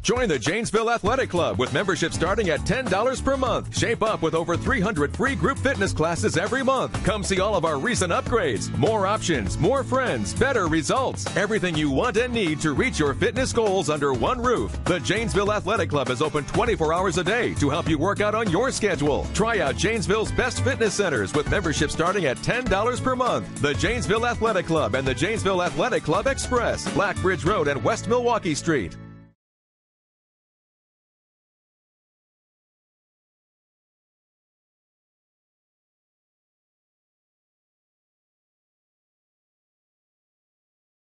Join the Janesville Athletic Club with membership starting at $10 per month. Shape up with over 300 free group fitness classes every month. Come see all of our recent upgrades. More options, more friends, better results. Everything you want and need to reach your fitness goals under one roof. The Janesville Athletic Club is open 24 hours a day to help you work out on your schedule. Try out Janesville's best fitness centers with membership starting at $10 per month. The Janesville Athletic Club and the Janesville Athletic Club Express, Blackbridge Road and West Milwaukee Street.